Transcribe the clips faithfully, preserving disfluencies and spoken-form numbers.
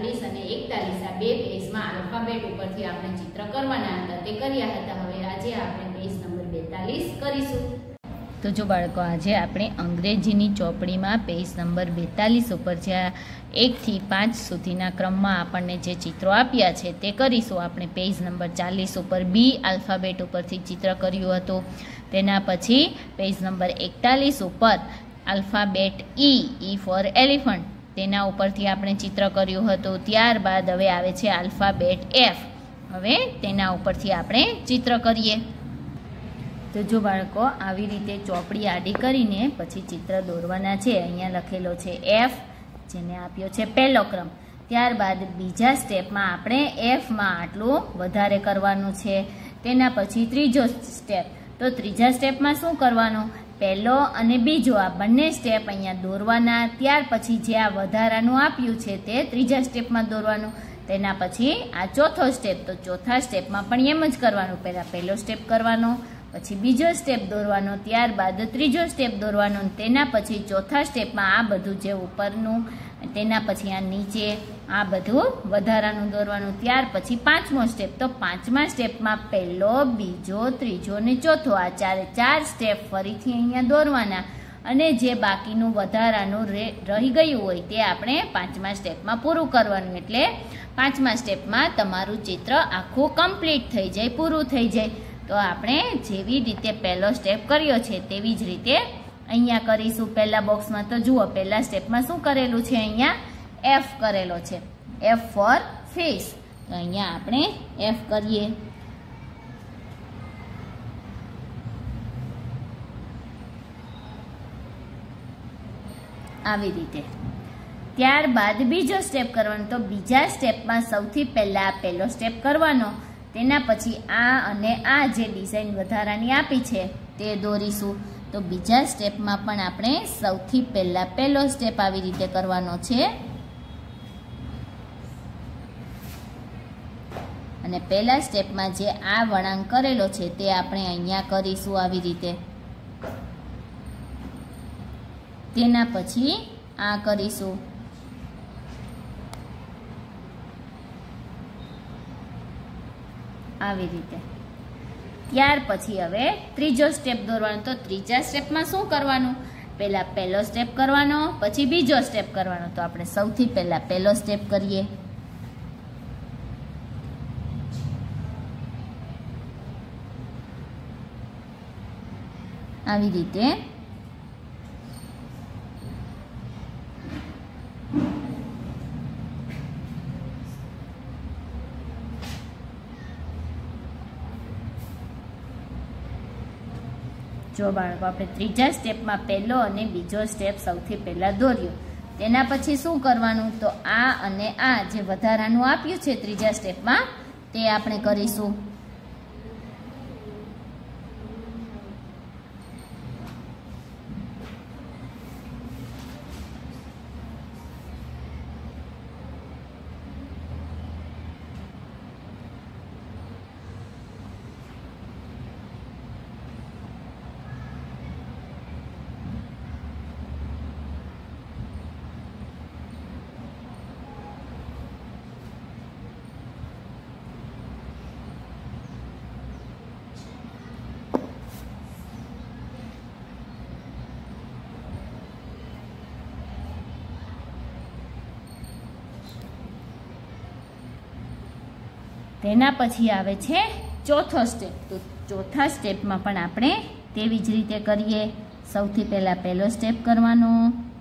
બેતાલીસ અને એકતાલીસ આ બે પેજમાં આલ્ફાબેટ ઉપરથી આપણે ચિત્ર કરવાના હતા તે કર્યા હતા. હવે આજે આપણે પેજ નંબર બેતાલીસ કરીશું. તો જો બાળકો, આજે આપણે અંગ્રેજીની ચોપડીમાં પેજ નંબર બેતાલીસ ઉપર જ્યાં એકથી પાંચ સુધીના ક્રમમાં આપણને જે ચિત્રો આપ્યા છે તે કરીશું. આપણે પેજ નંબર ચાલીસ ઉપર બી આલ્ફાબેટ ઉપરથી ચિત્ર કર્યું હતું. તેના પછી પેજ નંબર એકતાલીસ ઉપર alphabet E E for elephant તેના ઉપરથી આપણે ચિત્ર કર્યું હતું. ત્યારબાદ હવે આવે છે આલ્ફાબેટ એફ. હવે તેના ઉપરથી આપણે ચિત્ર કરીએ. તો જો બાળકો, આવી રીતે ચોપડી આડી કરીને પછી ચિત્ર દોરવાના છે. અહીંયા લખેલો છે એફ, જેને આપ્યો છે પહેલો ક્રમ. ત્યારબાદ બીજા સ્ટેપમાં આપણે એફમાં આટલું વધારે કરવાનું છે. તેના પછી ત્રીજો સ્ટેપ. તો ત્રીજા સ્ટેપમાં શું કરવાનું? પહેલો અને બીજો આ બંને સ્ટેપ અહીંયા દોરવાના. ત્યાર પછી જે આ વધારાનું આપ્યું છે તે ત્રીજા સ્ટેપમાં દોરવાનું. તેના પછી આ ચોથો સ્ટેપ. તો ચોથા સ્ટેપમાં પણ એમ જ કરવાનું. પહેલાં પહેલો સ્ટેપ કરવાનો, પછી બીજો સ્ટેપ દોરવાનો, ત્યારબાદ ત્રીજો સ્ટેપ દોરવાનો. તેના પછી ચોથા સ્ટેપમાં આ બધું જે ઉપરનું, તેના પછી આ નીચે આ બધું વધારાનું દોરવાનું. ત્યાર પછી પાંચમો સ્ટેપ. તો પાંચમા સ્ટેપમાં પહેલો, બીજો, ત્રીજો અને ચોથો આ ચારે ચાર સ્ટેપ ફરીથી અહીંયા દોરવાના. અને જે બાકીનું વધારાનું રહી ગયું હોય તે આપણે પાંચમા સ્ટેપમાં પૂરું કરવાનું. એટલે પાંચમા સ્ટેપમાં તમારું ચિત્ર આખું કમ્પ્લીટ થઈ જાય, પૂરું થઈ જાય. તો આપણે જેવી રીતે પહેલો સ્ટેપ કર્યો છે તેવી જ રીતે અહીંયા કરીશું. પહેલા બોક્સમાં તો જુઓ, પહેલા સ્ટેપમાં શું કરેલું છે? અહીંયા એફ કરેલો છે. F for fish. તો અહીંયા આપણે એફ કરીએ. આવી રીતે. ત્યારબાદ બીજો સ્ટેપ કરવાનો. તો બીજા સ્ટેપમાં સૌથી પહેલા પહેલો સ્ટેપ કરવાનો. તેના પછી આ અને આ જે ડિઝાઇન વધારાની આપી છે તે દોરીશું. તો બીજા સ્ટેપમાં પણ આપણે સૌથી પહેલા પહેલો સ્ટેપ આવી રીતે કરવાનો છે. અને પહેલા સ્ટેપમાં જે આ વળાંક કરેલો છે તે આપણે અહીંયા કરીશું આવી રીતે. તેના પછી આ કરીશું. આવી રીતે. ત્યાર પછી હવે ત્રીજો સ્ટેપ દોરવાનો. તો ત્રીજા સ્ટેપમાં શું કરવાનું? પહેલા પહેલો સ્ટેપ કરવાનો, પછી બીજો સ્ટેપ કરવાનો. તો આપણે સૌથી પહેલા પહેલો સ્ટેપ કરીએ. આવી રીતે. જો બાળકો, આપણે ત્રીજા સ્ટેપમાં પહેલો અને બીજો સ્ટેપ સૌથી પહેલા દોર્યો. તેના પછી શું કરવાનું? તો આ અને આ જે વધારાનું આપ્યું છે ત્રીજા સ્ટેપમાં તે આપણે કરીશું. તેના પછી આવે છે ચોથો સ્ટેપ. તો ચોથા સ્ટેપમાં પણ આપણે તેવી જ રીતે કરીએ. સૌથી પહેલા પહેલો સ્ટેપ કરવાનો,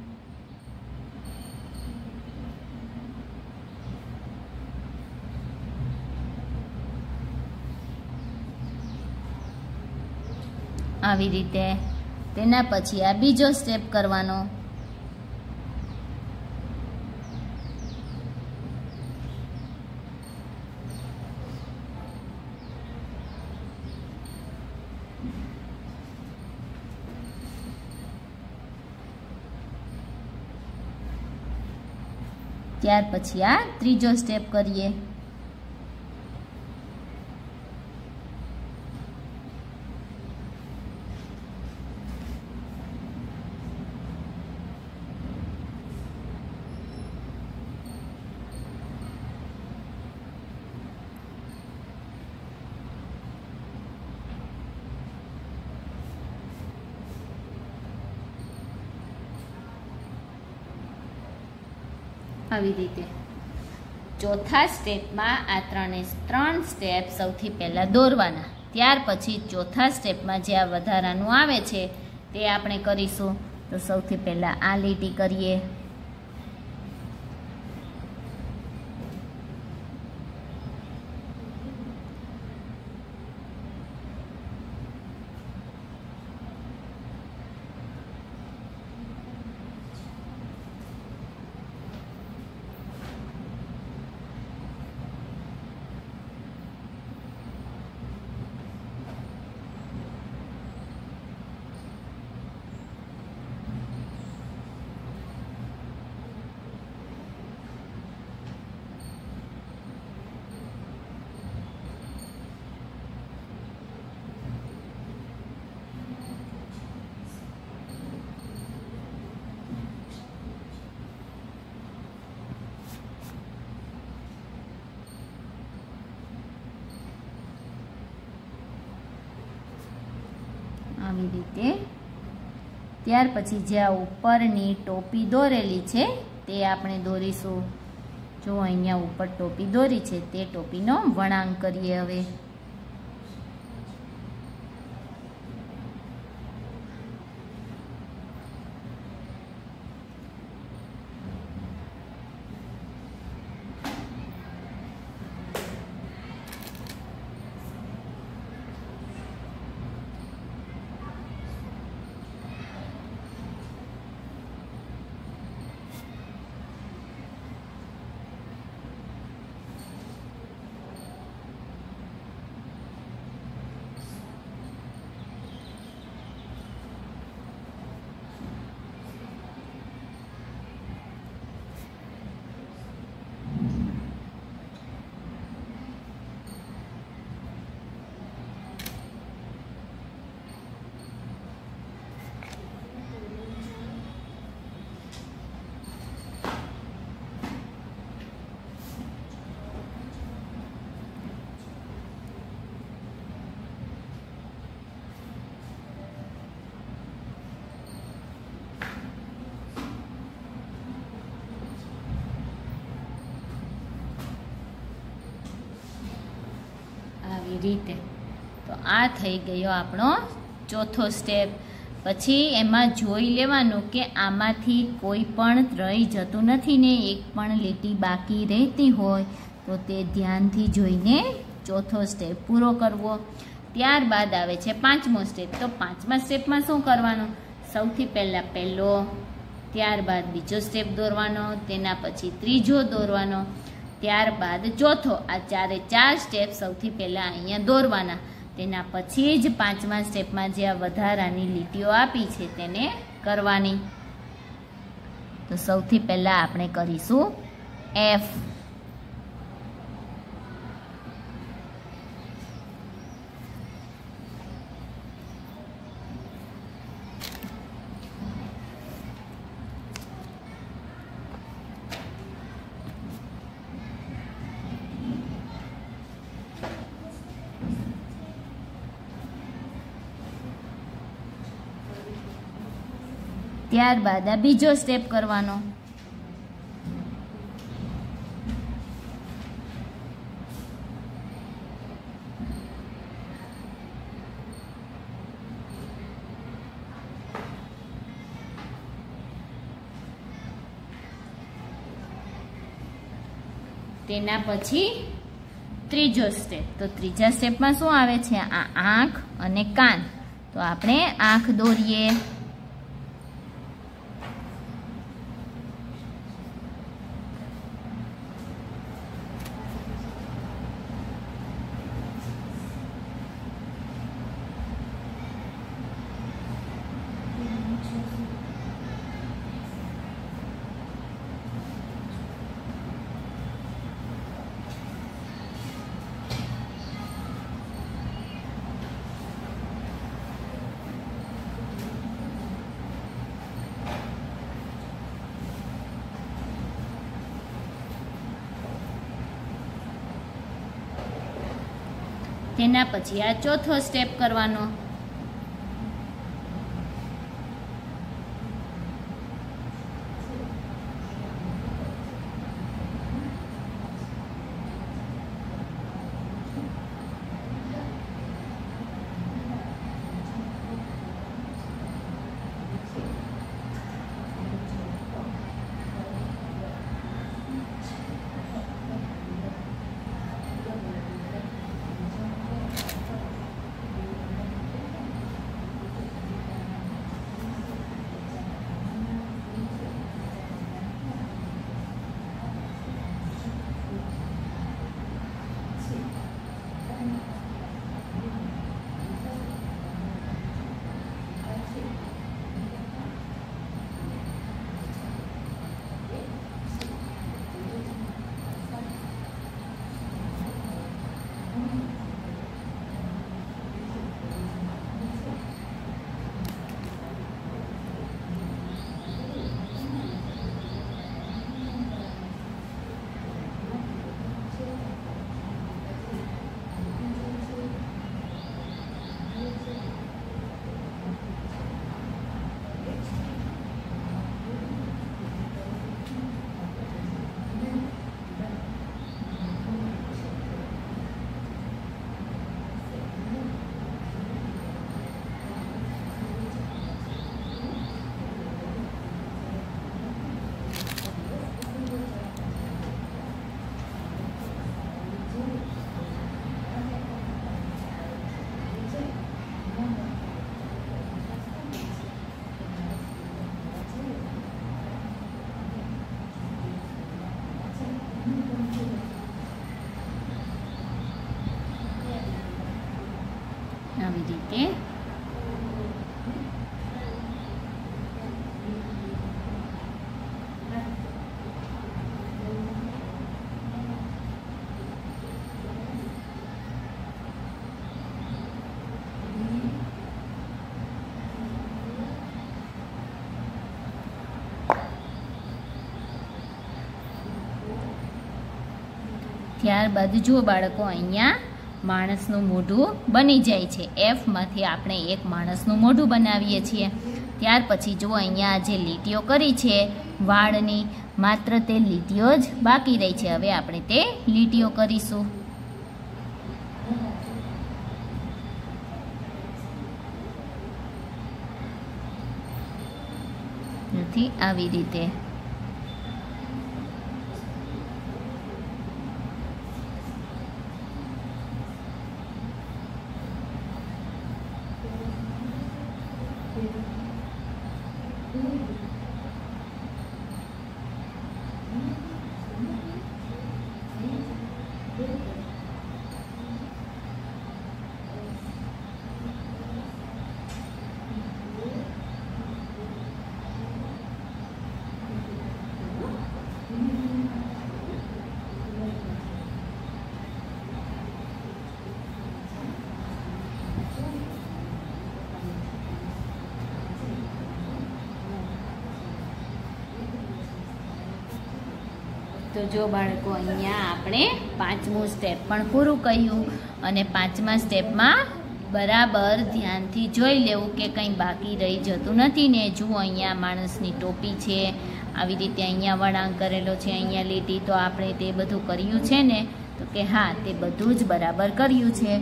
આવી રીતે. તેના પછી આ બીજો સ્ટેપ કરવાનો. ત્યાર પછી આ ત્રીજો સ્ટેપ કરીએ. આવી રીતે ચોથા સ્ટેપમાં આ ત્રણે ત્રણ સ્ટેપ સૌથી પહેલાં દોરવાના, ત્યાર પછી ચોથા સ્ટેપમાં જે આ વધારાનું આવે છે તે આપણે કરીશું. તો સૌથી પહેલાં આ લીટી કરીએ, આવી રીતે. ત્યાર પછી જે આ ઉપરની ટોપી દોરેલી છે તે આપણે દોરીશું. જો અહીંયા ઉપર ટોપી દોરી છે તે ટોપીનો વળાંક કરીએ. હવે રીતે તો આ થઈ ગયો આપણો ચોથો સ્ટેપ. પછી એમાં જોઈ લેવાનું કે આમાંથી કોઈ પણ રહી જતું નથી ને એક પણ લીટી બાકી રહેતી હોય તો તે ધ્યાનથી જોઈને ચોથો સ્ટેપ પૂરો કરવો. ત્યારબાદ આવે છે પાંચમો સ્ટેપ. તો પાંચમા સ્ટેપમાં શું કરવાનું? સૌથી પહેલાં પહેલો, ત્યારબાદ બીજો સ્ટેપ દોરવાનો, તેના પછી ત્રીજો દોરવાનો, ત્યારબાદ ચોથો. આ ચારે ચાર સ્ટેપ સૌથી પહેલાં અહીંયા દોરવાના. તેના પછી જ પાંચમા સ્ટેપમાં જે આ વધારાની લીટીઓ આપી છે તેને કરવાની. તો સૌથી પહેલાં આપણે કરીશું એફ. ત્યારબાદ આ બીજો સ્ટેપ કરવાનો. તેના પછી ત્રીજો સ્ટેપ. તો ત્રીજા સ્ટેપમાં શું આવે છે? આ આંખ અને કાન. તો આપણે આંખ દોરીએ. તેના પછી આ ચોથો સ્ટેપ કરવાનો. આવી રીતે ત્યારબાદ જુઓ બાળકો, અહીંયા માણસનું મોઢું બની જાય છે. એફમાંથી આપણે એક માણસનું મોઢું બનાવીએ છીએ. ત્યાર પછી જુઓ અહીંયા જે લીટીઓ કરી છે વાળની, માત્ર તે લીટીઓ જ બાકી રહી છે. હવે આપણે તે લીટીઓ કરીશું. નથી આવી રીતે. તો જો બાળકો, અહીંયા આપણે પાંચમું સ્ટેપ પણ પૂરું કર્યું. અને પાંચમા સ્ટેપમાં બરાબર ધ્યાનથી જોઈ લેવું કે કંઈ બાકી રહી જતું નથી ને. જુઓ અહીંયા માણસની ટોપી છે, આવી રીતે અહીંયા વળાંક કરેલો છે, અહીંયા લીટી. તો આપણે તે બધું કર્યું છે ને? તો કે હા, તે બધું જ બરાબર કર્યું છે.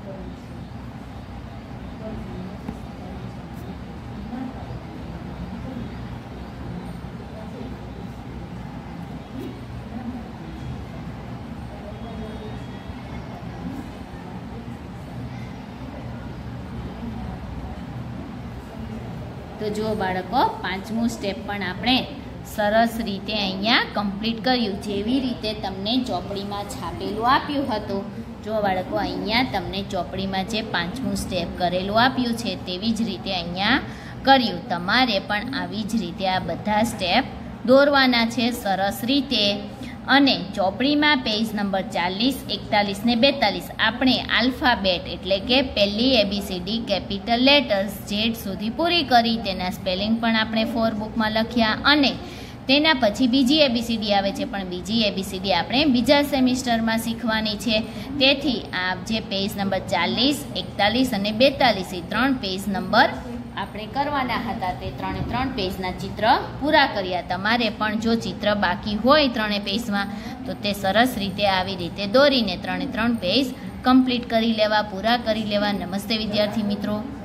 તો જુઓ બાળકો, પાંચમું સ્ટેપ પણ આપણે સરસ રીતે અહીંયા કમ્પ્લીટ કર્યું. જેવી રીતે તમને ચોપડીમાં છાપેલું આપ્યું હતું. જો બાળકો, અહીંયા તમને ચોપડીમાં જે પાંચમું સ્ટેપ કરેલું આપ્યું છે તેવી જ રીતે અહીંયા કર્યું. તમારે પણ આવી જ રીતે આ બધા સ્ટેપ દોરવાના છે સરસ રીતે. અને ચોપડીમાં પેજ નંબર ચાલીસ, એકતાલીસ ને બેતાલીસ આપણે આલ્ફાબેટ એટલે કે પહેલી એબીસીડી કેપિટલ લેટર્સ ઝેડ સુધી પૂરી કરી. તેના સ્પેલિંગ પણ આપણે ફોર બુકમાં લખ્યા. અને તેના પછી બીજી એબીસીડી આવે છે, પણ બીજી એબીસીડી આપણે બીજા સેમિસ્ટરમાં શીખવાની છે. તેથી આ જે પેજ નંબર ચાલીસ, એકતાલીસ અને બેતાલીસ એ ત્રણ પેજ નંબર આપણે કરવાના હતા. તે ત્રણે ત્રણ પેજના ચિત્ર પૂરા કર્યા. તમારે પણ જો ચિત્ર બાકી હોય ત્રણે પેજમાં તો તે સરસ રીતે આવી રીતે દોરીને ત્રણે ત્રણ પેજ કમ્પ્લીટ કરી લેવા, પૂરા કરી લેવા. નમસ્તે વિદ્યાર્થી મિત્રો.